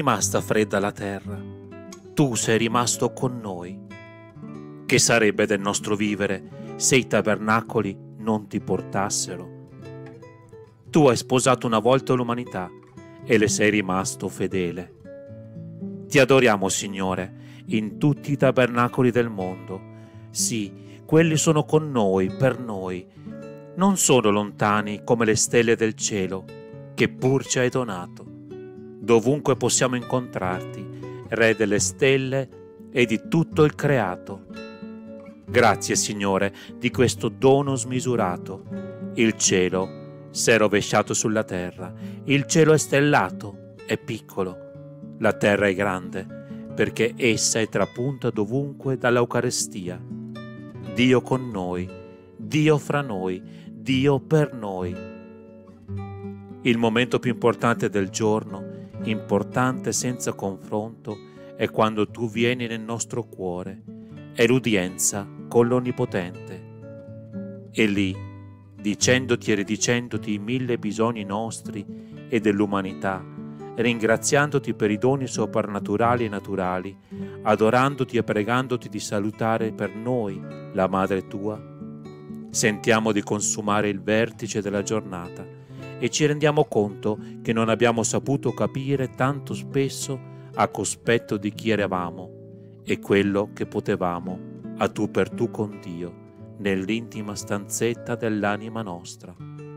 rimasta fredda la terra, tu sei rimasto con noi. Che sarebbe del nostro vivere se i tabernacoli non ti portassero? Tu hai sposato una volta l'umanità e le sei rimasto fedele. Ti adoriamo, Signore, in tutti i tabernacoli del mondo. Sì, quelli sono con noi, per noi. Non sono lontani come le stelle del cielo, che pur ci hai donato. Dovunque possiamo incontrarti, Re delle stelle e di tutto il creato. Grazie, Signore, di questo dono smisurato. Il cielo si è rovesciato sulla terra, il cielo è stellato, è piccolo, la terra è grande, perché essa è trapunta dovunque dall'Eucarestia. Dio con noi, Dio fra noi, Dio per noi. Il momento più importante del giorno, importante senza confronto, è quando tu vieni nel nostro cuore, è l'udienza con l'Onnipotente. E lì, dicendoti e ridicendoti i 1000 bisogni nostri e dell'umanità, ringraziandoti per i doni soprannaturali e naturali, adorandoti e pregandoti di salutare per noi la Madre tua, sentiamo di consumare il vertice della giornata e ci rendiamo conto che non abbiamo saputo capire tanto spesso a cospetto di chi eravamo e quello che potevamo a tu per tu con Dio nell'intima stanzetta dell'anima nostra.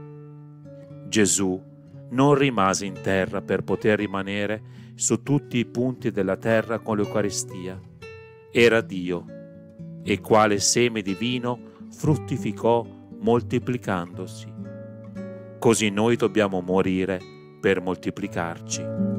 Gesù non rimase in terra per poter rimanere su tutti i punti della terra con l'Eucaristia. Era Dio e quale seme divino fruttificò moltiplicandosi. Così noi dobbiamo morire per moltiplicarci.